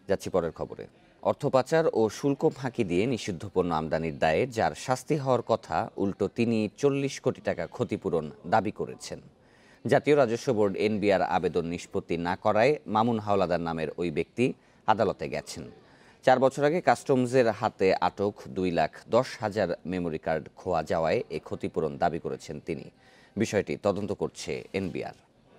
যাচ্ছি পরের খবরে। অর্থ পাচার ও শুল্ক ফাঁকি দিয়ে নিষিদ্ধ পণ্য আমদানির দায়ে যার শাস্তি হওয়ার কথা, উল্টো তিনি 40 কোটি টাকা ক্ষতিপূরণ দাবি করেছেন। জাতীয় রাজস্ব বোর্ড এনবিআর আবেদন নিষ্পত্তি না করায় মামুন হাওলাদার নামের ওই ব্যক্তি আদালতে গেছেন। 4 বছর আগে কাস্টমসের হাতে আটক 2,10,000 মেমোরি কার্ড খোয়া যাওয়ায় এ ক্ষতিপূরণ দাবি করেছেন তিনি। বিষয়টি তদন্ত করছে এনবিআর।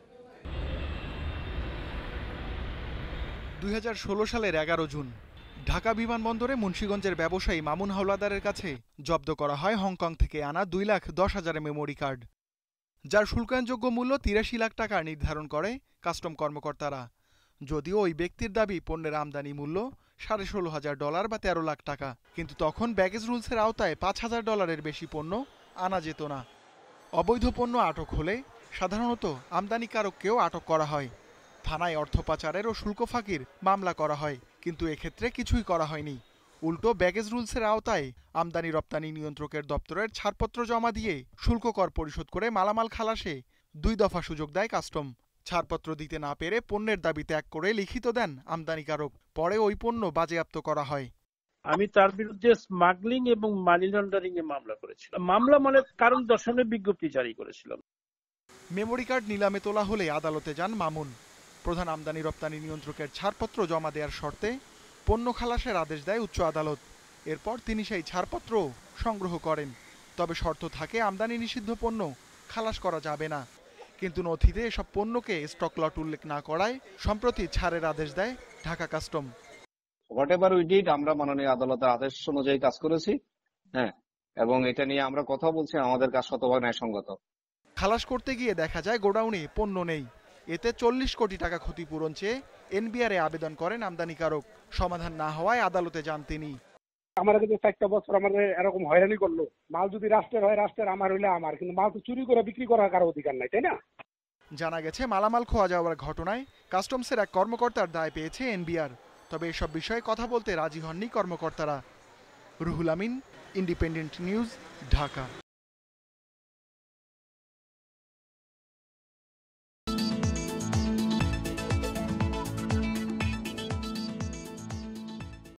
2016 সালের 11 জুন ঢাকা বিমানবন্দরে মুন্সিগঞ্জের ব্যবসায়ী মামুন হাওলাদারের কাছে জব্দ করা হয় হংকং থেকে আনা 2,10,000 মেমোরি কার্ড, যার শুল্কায়নযোগ্য মূল্য 83 লাখ টাকা নির্ধারণ করে কাস্টম কর্মকর্তারা। যদিও ওই ব্যক্তির দাবি পণ্যের আমদানি মূল্য $16,500 বা 13 লাখ টাকা, কিন্তু তখন ব্যাগেজ রুলসের আওতায় $5,000 বেশি পণ্য আনা যেত না। অবৈধ পণ্য আটক হলে সাধারণত আমদানিকারককেও আটক করা হয়। থানায় অর্থ পাচারের ও শুল্ক ফাঁকির মামলা করা হয়, কিন্তু এক্ষেত্রে কিছুই করা হয়নি। উল্টো ব্যাগেজ রুলসের আওতায় আমদানি রপ্তানি নিয়ন্ত্রকের দপ্তরের ছাড়পত্র জমা দিয়ে শুল্ক কর পরিশোধ করে মালামাল খালাসে 2 দফা সুযোগ দেয় কাস্টম। ছাড়পত্র দিতে না পেরে পণ্যের দাবি ত্যাগ করে লিখিত দেন আমদানিকারক। পরে ওই পণ্য বাজেয়াপ্ত করা হয়। আমি তার বিরুদ্ধে স্মাগলিং এবং মানি লন্ডারিং এ মামলা করেছিলাম। মামলা মানে কারণ দর্শানোর বিজ্ঞপ্তি জারি করেছিলাম। মেমোরি কার্ড নিলামে তোলা হলে আদালতে যান মামুন। প্রধান আমদানি রপ্তানি নিয়ন্ত্রকের ছাড়পত্র জমা দেওয়ার শর্তে পণ্য খালাসের আদেশ দেয় উচ্চ আদালত। এরপর তিনি সেই ছাড়পত্র সংগ্রহ করেন। তবে শর্ত থাকে আমদানি নিষিদ্ধ পণ্য খালাস করা যাবে না। কিন্তু নথিতে এসব পণ্যকে স্টক লট উল্লেখ না করায় সম্প্রতি ছাড়ের আদেশ দেয় Dhaka custom. Whatever we did, আমরা মাননীয় আদালতের আদেশ অনুযায়ী কাজ করেছি, হ্যাঁ, এবং এটা নিয়ে আমরা কথা বলছি, আমাদের কাজ শতভাগ ন্যায়সঙ্গত। খালাস করতে গিয়ে দেখা যায় গোডাউনে পণ্য নেই। এতে 40 কোটি টাকা ক্ষতিপূরণ চেয়ে এনবিআরে আবেদন করেন আমদানিকারক। সমাধান না হওয়ায় আদালতে যান তিনি। আমার কিন্তু 4টা বছর আমাদের এরকম হয়রানি করলো। মাল যদি রাষ্ট্রের হয় রাষ্ট্রের, আমার হইলে আমার, কিন্তু মাল তো চুরি করে বিক্রি করার কারো অধিকার নাই, তাই না? জানা গেছে মালামাল খোয়া যাওয়ার ঘটনায় কাস্টমসের এক কর্মকর্তার দায় পেয়েছে এনবিআর। তবে এসব বিষয়ে কথা বলতে রাজি হননি কর্মকর্তারা। Ruhul Amin, independent news, Dhaka.